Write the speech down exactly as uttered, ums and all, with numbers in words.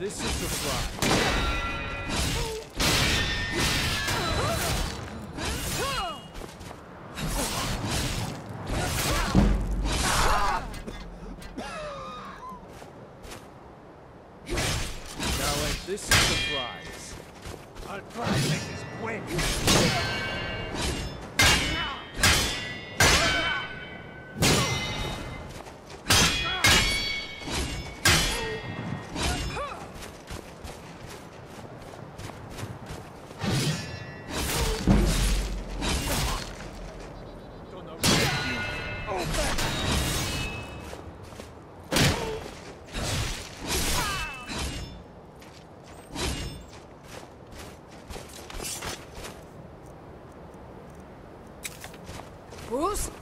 This is the fly. This is the prize. I'll try to make this quick. Bruce?